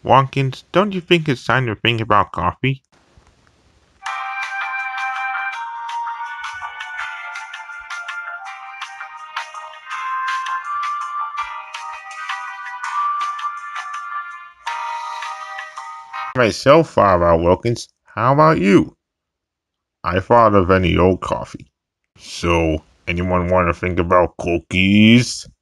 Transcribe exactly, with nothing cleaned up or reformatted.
Wontkins, don't you think it's time to think about coffee? Myself thought about Wilkins. How about you? I thought of any old coffee. So, anyone want to think about cookies?